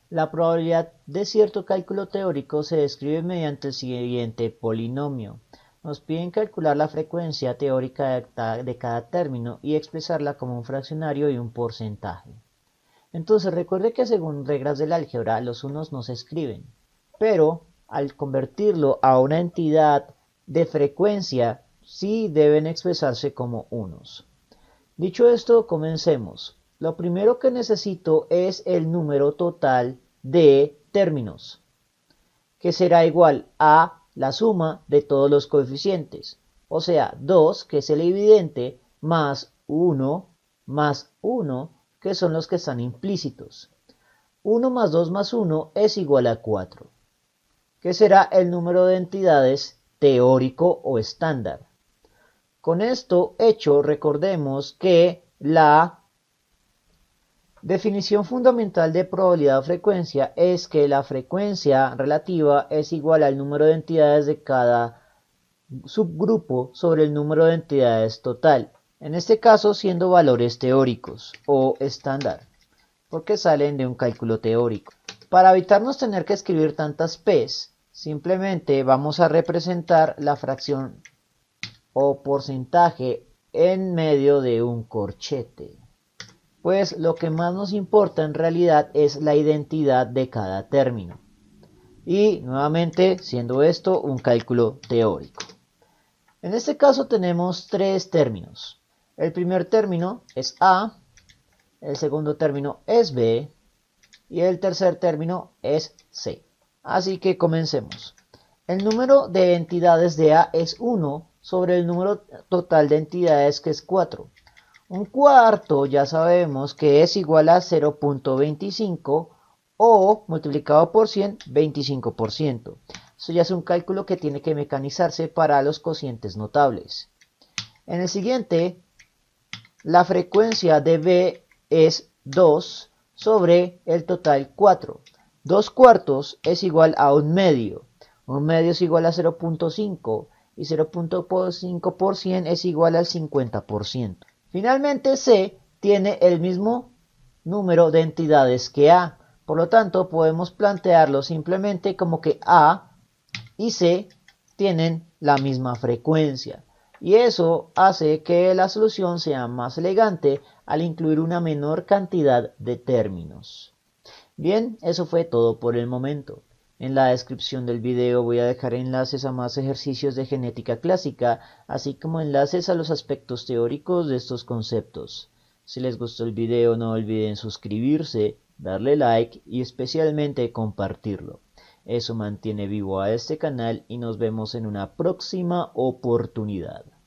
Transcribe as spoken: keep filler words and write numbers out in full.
La probabilidad de cierto cálculo teórico se describe mediante el siguiente polinomio. Nos piden calcular la frecuencia teórica de cada, de cada término y expresarla como un fraccionario y un porcentaje. Entonces recuerde que según reglas del álgebra los unos no se escriben, pero al convertirlo a una entidad de frecuencia sí deben expresarse como unos. Dicho esto, comencemos. Lo primero que necesito es el número total de términos, que será igual a la suma de todos los coeficientes, o sea, dos, que es el evidente, más uno, más uno, que son los que están implícitos. uno más dos más uno es igual a cuatro, que será el número de entidades teórico o estándar. Con esto hecho, recordemos que la definición fundamental de probabilidad o frecuencia es que la frecuencia relativa es igual al número de entidades de cada subgrupo sobre el número de entidades total, en este caso siendo valores teóricos o estándar, porque salen de un cálculo teórico. Para evitarnos tener que escribir tantas P's, simplemente vamos a representar la fracción o porcentaje en medio de un corchete. Pues lo que más nos importa en realidad es la identidad de cada término. Y nuevamente, siendo esto un cálculo teórico. En este caso tenemos tres términos. El primer término es A, el segundo término es B y el tercer término es C. Así que comencemos. El número de entidades de A es uno sobre el número total de entidades, que es cuatro. Un cuarto ya sabemos que es igual a cero punto veinticinco o multiplicado por cien, veinticinco por ciento. Eso ya es un cálculo que tiene que mecanizarse para los cocientes notables. En el siguiente, la frecuencia de B es dos sobre el total cuatro. dos cuartos es igual a un medio. Un medio es igual a cero punto cinco y cero punto cinco por ciento es igual al cincuenta por ciento. Finalmente C tiene el mismo número de entidades que A, por lo tanto podemos plantearlo simplemente como que A y C tienen la misma frecuencia, y eso hace que la solución sea más elegante al incluir una menor cantidad de términos. Bien, eso fue todo por el momento. En la descripción del video voy a dejar enlaces a más ejercicios de genética clásica, así como enlaces a los aspectos teóricos de estos conceptos. Si les gustó el video, no olviden suscribirse, darle like y especialmente compartirlo. Eso mantiene vivo a este canal y nos vemos en una próxima oportunidad.